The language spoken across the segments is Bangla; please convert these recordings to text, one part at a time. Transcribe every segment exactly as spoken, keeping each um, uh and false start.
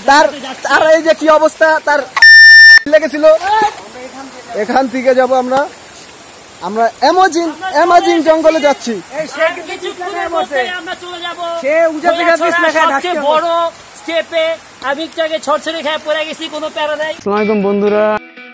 তার আর এই যে কি অবস্থা তার লেগেছিল। এখান থেকে যাব আমরা আমরা অ্যামাজন অ্যামাজন জঙ্গলে যাচ্ছি। আসসালামু বন্ধুরা,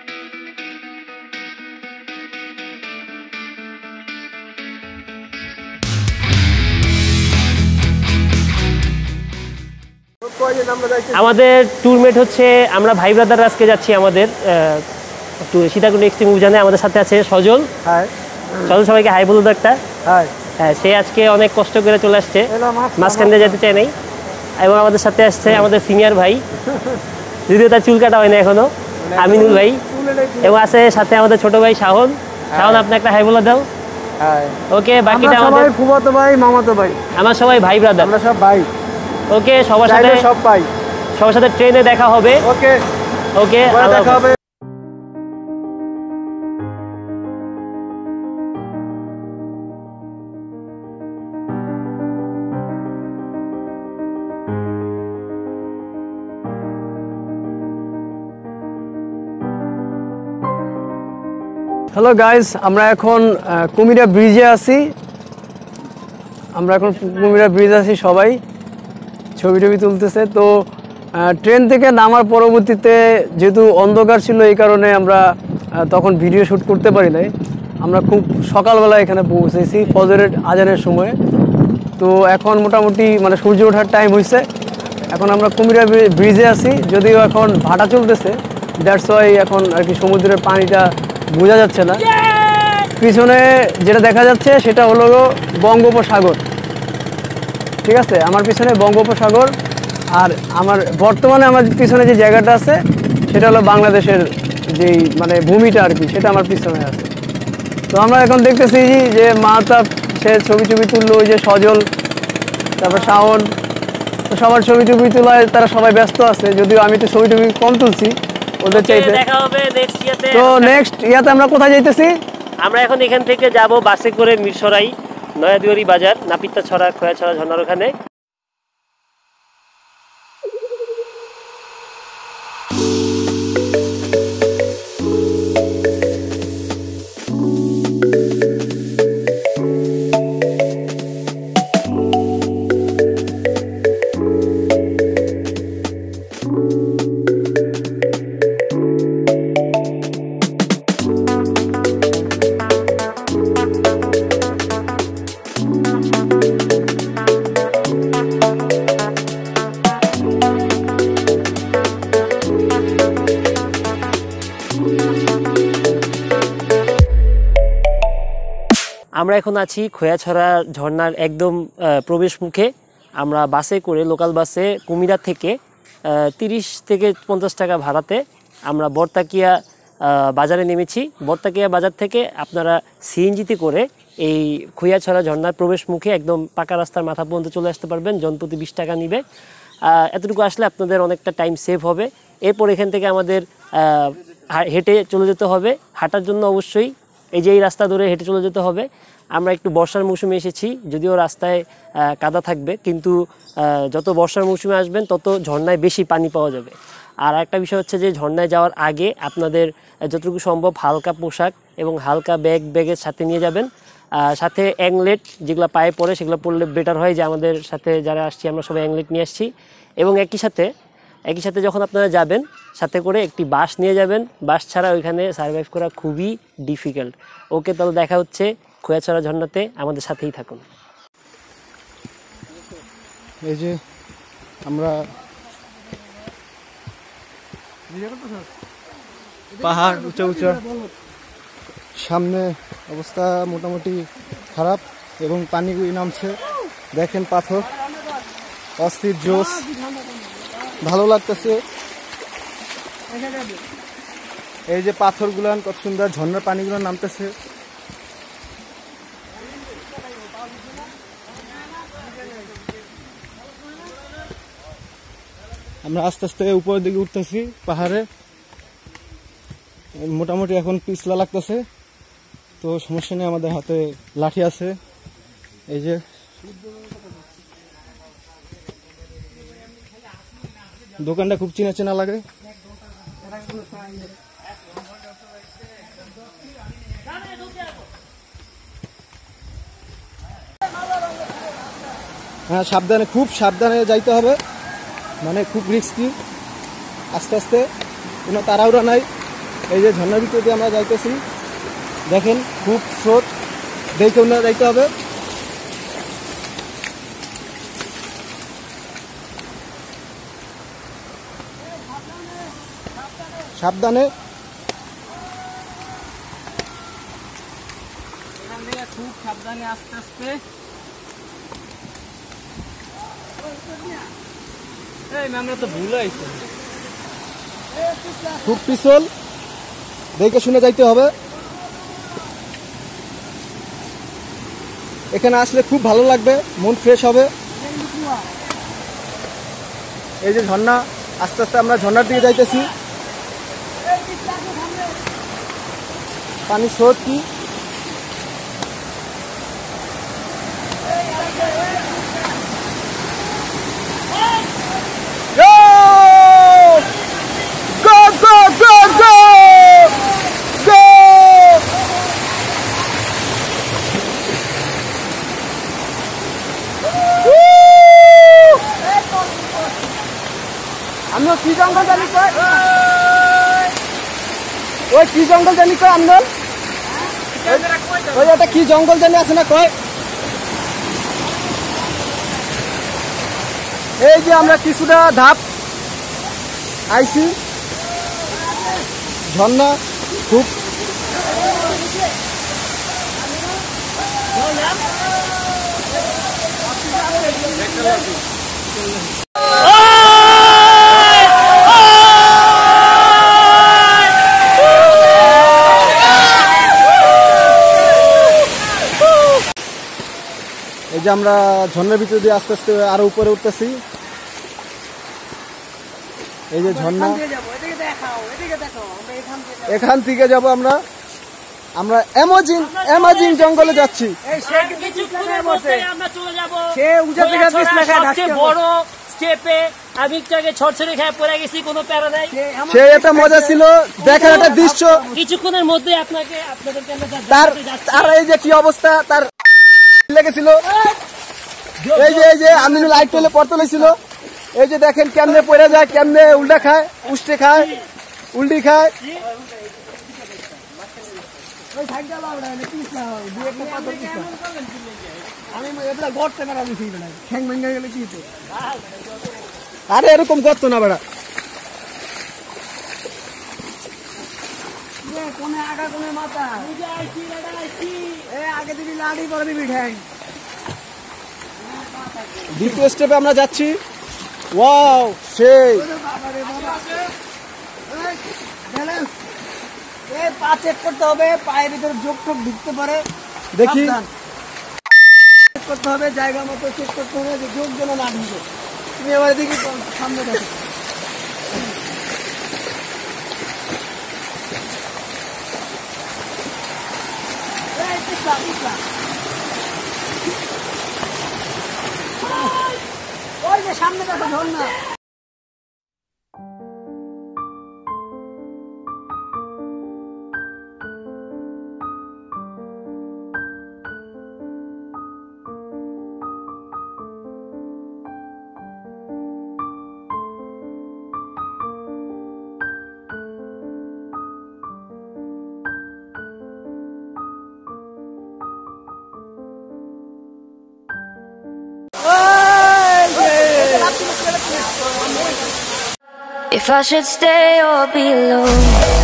আমাদের ট্যুরমেট হচ্ছে আমরা ভাই ব্রাদার আজকে যাচ্ছি আমাদের সীতাকুণ্ড এক্সট্রিম অভিযানে। আমাদের সাথে আছে সজল। সজল সবাইকে হাই বলুন একটা। হ্যাঁ, সে আজকে অনেক কষ্ট করে চলে আসছে, মাঝখান দিয়ে যেতে চায় নাই। এবং আমাদের সাথে আসছে আমাদের সিনিয়র ভাই, যদিও তার চুল কাটা হয় না এখনো, আমিনুল ভাই। এবং আছে সাথে আমাদের ছোট ভাই শাহন। শাহন, আপনি একটা হাই বলে দাও। ওকে, বাকিটা আমাদের ফুফাতো ভাই, মামাতো ভাই, আমরা সবাই ভাই ব্রাদার, আমরা সব ভাই। ওকে, সবার সাথে সব ভাই, সবার সাথে ট্রেনে দেখা হবে। ওকে ওকে দেখা হবে। হ্যালো গাইস, আমরা এখন কুমিরা ব্রিজে আছি। আমরা এখন কুমিরা ব্রিজ আছি, সবাই ছবি টবি তুলতেছে। তো ট্রেন থেকে নামার পরবর্তীতে যেহেতু অন্ধকার ছিল, এই কারণে আমরা তখন ভিডিও শ্যুট করতে পারি নাই। আমরা খুব সকালবেলা এখানে পৌঁছেছি ফজরের আজানের সময়। তো এখন মোটামুটি মানে সূর্য ওঠার টাইম হয়েছে। এখন আমরা কুমিরা ব্রিজে আছি, যদিও এখন ভাটা চলতেছে, দ্যাটস ওয়াই এখন আর কি সমুদ্রের পানিটা বোঝা যাচ্ছে না। পিছনে যেটা দেখা যাচ্ছে সেটা হলো বঙ্গোপসাগর। ঠিক আছে, আমার পিছনে বঙ্গোপসাগর। আর আমার বর্তমানে আমার পিছনে যে জায়গাটা আছে সেটা হলো বাংলাদেশের যেই মানে ভূমিটা আর কি, সেটা আমার পিছনে আছে। তো আমরা এখন দেখতেছি যে মাহতাব সে ছবি টবি তুললো, ওই যে সজল, তারপর শাওন, তো সবার ছবি টবি তোলায় তারা সবাই ব্যস্ত আছে, যদিও আমি তো ছবি টবি কম তুলছি ওদের চাইতে। তো নেক্সট ইয়াতে আমরা কোথায় যাইতেছি? আমরা এখন এখান থেকে যাব বাসে করে মিরসরাই, নয়াদুয়ারি বাজার, নাপিতাছড়া, খোয়াছড়া ঝর্ণার ওখানে। আমরা এখন আছি খোয়াছড়া ঝর্ণার একদম প্রবেশ মুখে। আমরা বাসে করে, লোকাল বাসে কুমিরা থেকে তিরিশ থেকে পঞ্চাশ টাকা ভাড়াতে আমরা বর্তাকিয়া বাজারে নেমেছি। বর্তাকিয়া বাজার থেকে আপনারা সিএনজিতে করে এই খোয়াছড়া ঝর্ণার প্রবেশ মুখে একদম পাকা রাস্তার মাথা পর্যন্ত চলে আসতে পারবেন। জনপ্রতি বিশ টাকা নিবে। এতটুকু আসলে আপনাদের অনেকটা টাইম সেভ হবে। এরপর এখান থেকে আমাদের হেঁটে চলে যেতে হবে। হাঁটার জন্য অবশ্যই এই যে এই রাস্তা ধরে হেঁটে চলে যেতে হবে। আমরা একটু বর্ষার মৌসুমে এসেছি, যদিও রাস্তায় কাদা থাকবে, কিন্তু যত বর্ষার মৌসুমে আসবেন তত ঝর্ণায় বেশি পানি পাওয়া যাবে। আর একটা বিষয় হচ্ছে যে ঝর্ণায় যাওয়ার আগে আপনাদের যতটুকু সম্ভব হালকা পোশাক এবং হালকা ব্যাগ ব্যাগের সাথে নিয়ে যাবেন। সাথে অ্যাংলেট যেগুলো পায়ে পড়ে সেগুলো পড়লে বেটার হয়। যে আমাদের সাথে যারা আসছি আমরা সবাই অ্যাংলেট নিয়ে আসছি। এবং একই সাথে একই সাথে যখন আপনারা যাবেন সাথে করে একটি বাস নিয়ে যাবেন। বাস ছাড়া ওইখানে সার্ভাইভ করা খুবই ডিফিকাল্ট। ওকে, তাহলে দেখা হচ্ছে খোয়াছড়া ঝর্ণাতে, আমাদের সাথেই থাকুন। এই যে আমরা পাহাড় উঁচা উঁচা, সামনে অবস্থা মোটামুটি খারাপ এবং পানি নামছে। দেখেন পাথর, অস্থির জোশ, ভালো লাগতেছে। এই যে পাথরগুলো কত সুন্দর, ঝর্ণার পানিগুলো নামতেছে। আমরা আস্তে আস্তে উপরের দিকে উঠতেছি পাহাড়ে। মোটামুটি এখন পিছলা লাগতেছে, তো সমস্যা নেই, আমাদের হাতে লাঠি আছে। এই যে দোকানটা খুব চেনা চেনা লাগে। হ্যাঁ, সাবধানে, খুব সাবধানে যাইতে হবে, মানে খুব রিস্কি। আস্তে আস্তে, কোনো তাড়াহুড়া নাই। এই যে ঝর্ণার ভিতরে দিয়ে আমরা যাইতেছি, দেখেন খুব স্রোত, দেখে না যাইতে হবে। সাবধানে, এখান থেকে খুব সাবধানে আস্তে আস্তে। আমরা তো ভুল হয়েছে, খুব পিছল, দেখে শুনে যাইতে হবে। এখানে আসলে খুব ভালো লাগবে, মন ফ্রেশ হবে। এই যে ঝর্ণা, আস্তে আস্তে আমরা ঝর্ণার দিকে যাইতেছি। পানির স্রোত কি, আমরা কি জঙ্গল জানি কয়, ওই কি জঙ্গল জানি কয় আমরা, ওই ওটা কি জঙ্গল জানি আছে না কয়। এই যে আমরা কিছুটা ধাপ আইছি, ঝর্ণা খুব এই যে আমরা ঝর্ণার ভিতরে দিয়ে আস্তে আস্তে আরো উপরে উঠতেছি। এই যে ঝর্ণা, এখান থেকে যাব আমরা আমরা অ্যামাজিং অ্যামাজিং জঙ্গলে যাচ্ছি। সে এটা মজা ছিল, দেখার একটা দৃশ্য। কিছুক্ষণের মধ্যে আপনাকে আপনাদেরকে তার তার এই যে কি অবস্থা তার লেগেছিল। এই যে এই যে আমিনু লাইট তোলে পড়তে লেছিল। এই যে দেখেন কেমনে পড়ে যায়, কেমনে উল্টা খায়, উষ্টে খায়, উল্টি খায়। আরে এরকম করতো না বেড়া, দ্বিতীয় স্টেপে আমরা যাচ্ছি। ওয়াও, সেই পা চেক করতে হবে, পায়ের ভিতরে যোগ টোক ঢুকতে পারে, দেখি চেক করতে হবে, জায়গা মতো চেক করতে হবে যে যোগ যেন না ঢুকে। তুমি এবার দেখি সামনে দেখো, ওই যে সামনে দেখো ঝর্ণা। If I should stay or be alone,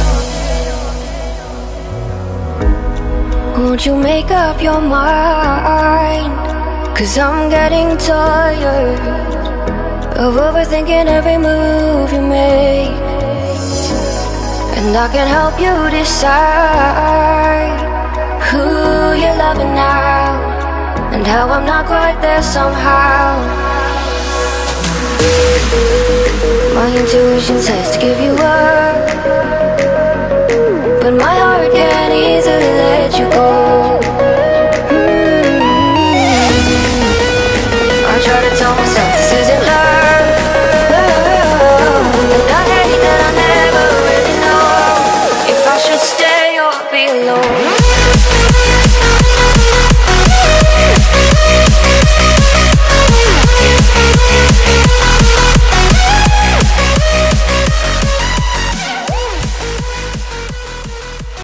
won't you make up your mind? 'Cause I'm getting tired of overthinking every move you make, and I can help you decide who you're loving now, and how I'm not quite there somehow. My intuition says to give you up,